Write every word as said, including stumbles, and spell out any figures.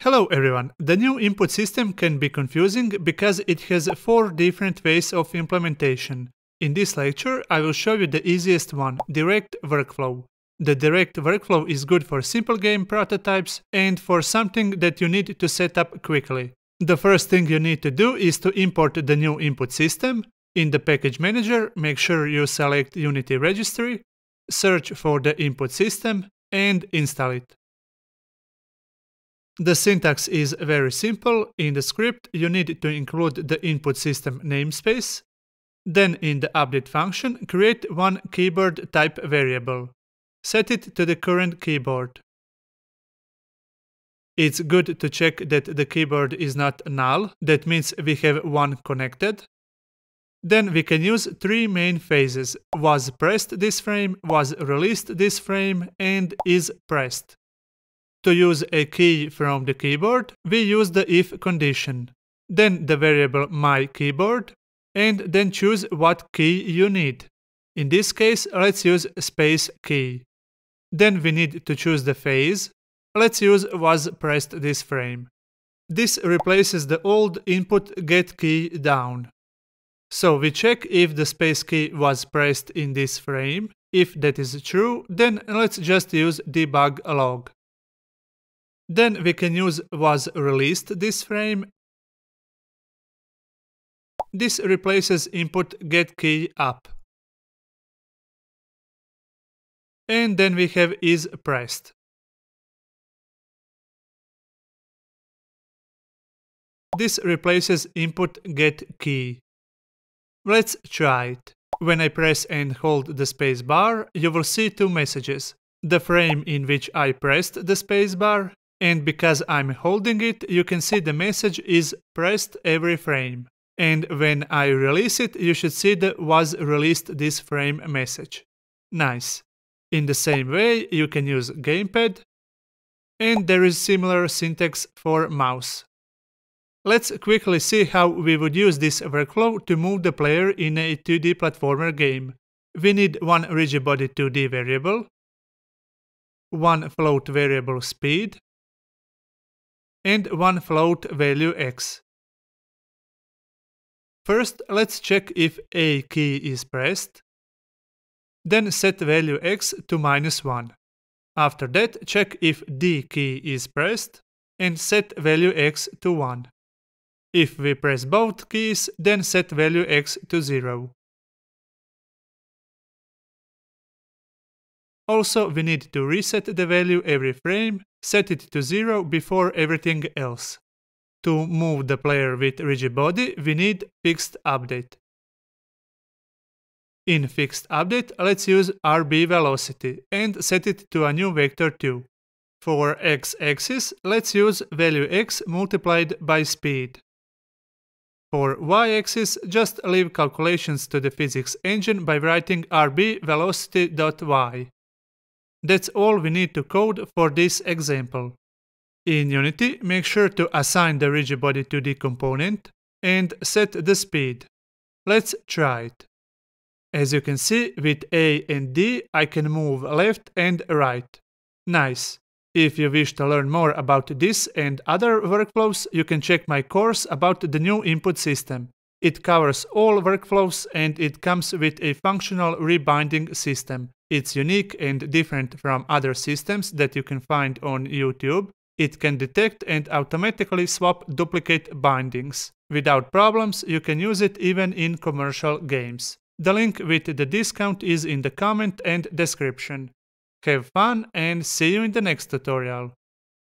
Hello everyone! The new input system can be confusing because it has four different ways of implementation. In this lecture, I will show you the easiest one, Direct Workflow. The Direct Workflow is good for simple game prototypes and for something that you need to set up quickly. The first thing you need to do is to import the new input system. In the package manager, make sure you select Unity Registry, search for the input system, and install it. The syntax is very simple. In the script, you need to include the input system namespace. Then in the update function, create one keyboard type variable. Set it to the current keyboard. It's good to check that the keyboard is not null, that means we have one connected. Then we can use three main phases: was pressed this frame, was released this frame, and is pressed. To use a key from the keyboard, we use the if condition, then the variable myKeyboard, and then choose what key you need. In this case, let's use space key. Then we need to choose the phase. Let's use was pressed this frame. This replaces the old input get key down. So we check if the space key was pressed in this frame. If that is true, then let's just use debug log. Then we can use was released this frame. This replaces input get key up. And then we have is pressed. This replaces input get key. Let's try it. When I press and hold the space bar, you will see two messages. The frame in which I pressed the space bar, and because I'm holding it, you can see the message is pressed every frame. And when I release it, you should see the was released this frame message. Nice. In the same way, you can use gamepad, and there is similar syntax for mouse. Let's quickly see how we would use this workflow to move the player in a two D platformer game. We need one rigidbody two D variable, one float variable speed, and one float value x. First, let's check if a key is pressed. Then set value x to minus one. After that, check if D key is pressed and set value x to one. If we press both keys, then set value x to zero. Also, we need to reset the value every frame, set it to zero before everything else. To move the player with rigid body, we need fixed update. In fixed update, let's use R B velocity and set it to a new vector two. For x-axis, let's use value x multiplied by speed. For y-axis, just leave calculations to the physics engine by writing R B velocity.y. That's all we need to code for this example. In Unity, make sure to assign the rigidbody two D component and set the speed. Let's try it. As you can see, with A and D, I can move left and right. Nice. If you wish to learn more about this and other workflows, you can check my course about the new input system. It covers all workflows and it comes with a functional rebinding system. It's unique and different from other systems that you can find on YouTube. It can detect and automatically swap duplicate bindings. Without problems, you can use it even in commercial games. The link with the discount is in the comment and description. Have fun and see you in the next tutorial.